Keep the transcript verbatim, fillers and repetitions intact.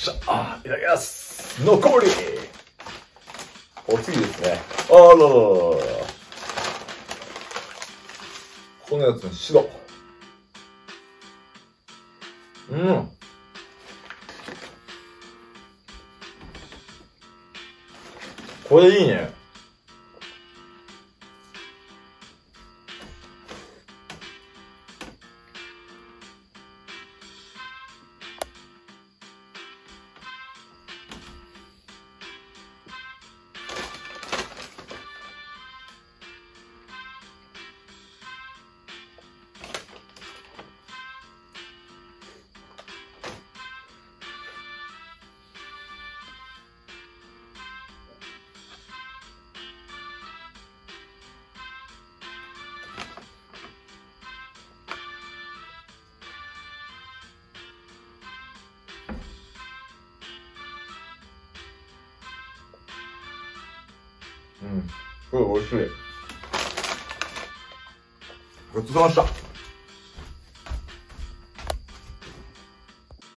しゃあ、いただきます。残りお次ですね。あららららら。このやつに白。うん。これいいね。うん、すごい美味しい。ごちそうさまでした。